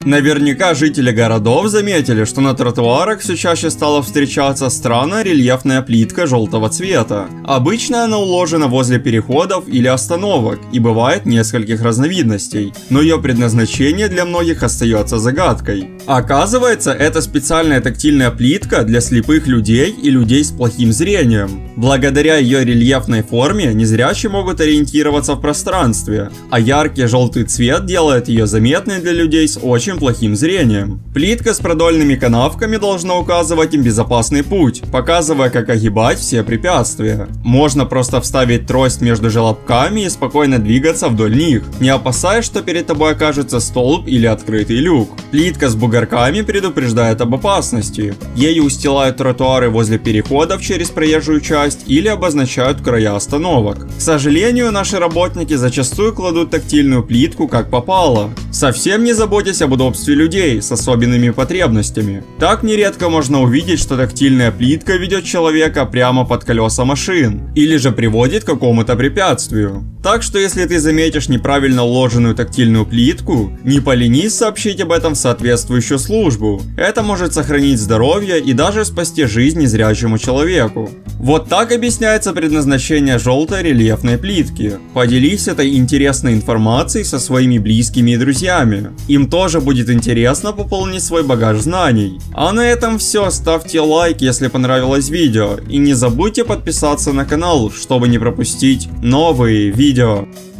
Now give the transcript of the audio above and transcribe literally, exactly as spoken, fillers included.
Наверняка жители городов заметили, что на тротуарах все чаще стала встречаться странная рельефная плитка желтого цвета. Обычно она уложена возле переходов или остановок и бывает нескольких разновидностей, но ее предназначение для многих остается загадкой. Оказывается, это специальная тактильная плитка для слепых людей и людей с плохим зрением. Благодаря ее рельефной форме незрячие могут ориентироваться в пространстве, а яркий желтый цвет делает ее заметной для людей с очень плохим зрением. Плитка с продольными канавками должна указывать им безопасный путь, показывая, как огибать все препятствия. Можно просто вставить трость между желобками и спокойно двигаться вдоль них, не опасаясь, что перед тобой окажется столб или открытый люк. Плитка с бугорками предупреждает об опасности. Ею устилают тротуары возле переходов через проезжую часть или обозначают края остановок. К сожалению, наши работники зачастую кладут тактильную плитку как попало, совсем не заботясь об удобстве людей с особенными потребностями. Так нередко можно увидеть, что тактильная плитка ведет человека прямо под колеса машин, или же приводит к какому-то препятствию. Так что если ты заметишь неправильно уложенную тактильную плитку, не поленись сообщить об этом в соответствующую службу. Это может сохранить здоровье и даже спасти жизнь незрячему человеку. Вот так объясняется предназначение желтой рельефной плитки. Поделись этой интересной информацией со своими близкими и друзьями. Им тоже будет интересно пополнить свой багаж знаний. А на этом все. Ставьте лайк, если понравилось видео. И не забудьте подписаться на канал, чтобы не пропустить новые видео.